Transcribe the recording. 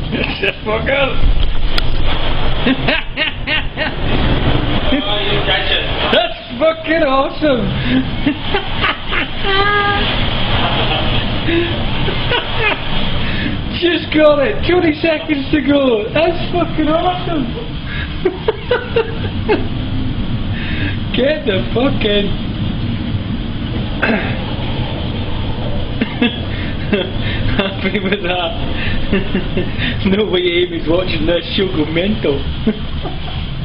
Shut the fuck up. Oh, you catch it. That's fucking awesome. Just got it. 20 seconds to go. That's fucking awesome. Get the fuck in. Happy with that. No way Amy's watching this, she'll go mental.